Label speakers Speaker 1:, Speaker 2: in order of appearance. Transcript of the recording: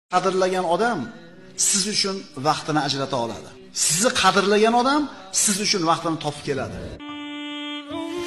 Speaker 1: Qadrlagan odam siz uchun vaqtini ajrata oladi. Sizni qadrlagan odam siz uchun vaqtini topib keladi.